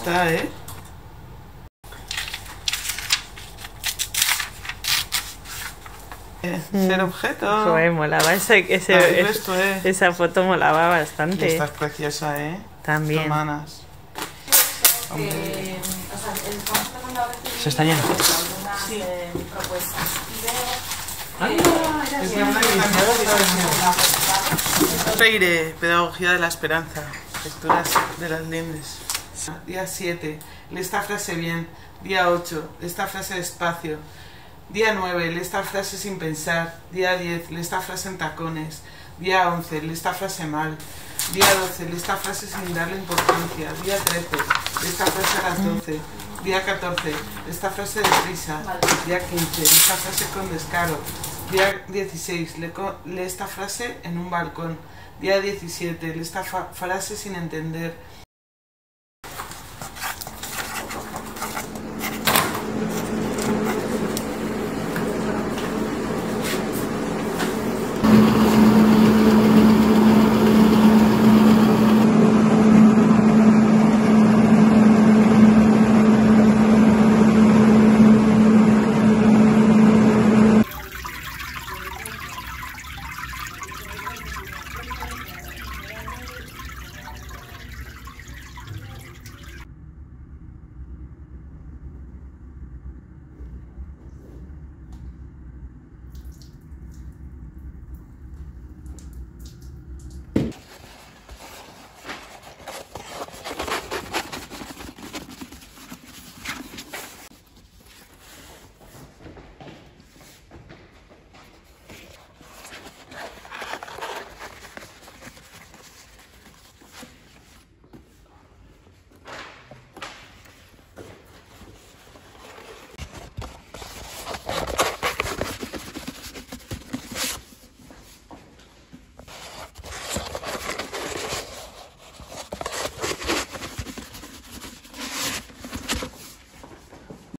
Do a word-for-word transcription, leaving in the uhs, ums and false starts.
está, ¿eh? Ser objeto. Joder, molaba ese, ese, Ahí ese- ves tú, ¿eh? esa foto molaba Y bastante. estás preciosa, ¿eh? También. Manas. Eh, o sea, el conjunto cuando ha recibido Se está lleno. algunas Sí. eh, propuestas y veo Ah, que es que que una que que cambiaba que otra vez. la festival, Freire, Pedagogía de la Esperanza, Lecturas de las Lindes. Día siete, lee esta frase bien. Día ocho, lee esta frase despacio. Día nueve, lee esta frase sin pensar. Día diez, lee esta frase en tacones. Día once, lee esta frase mal. Día doce, lee esta frase sin darle importancia. Día trece, lee esta frase a las doce. Día catorce, lee esta frase deprisa. Día quince, lee esta frase con descaro. Día dieciséis, lee, co- lee esta frase en un balcón. Día diecisiete, lee esta fa- frase sin entender.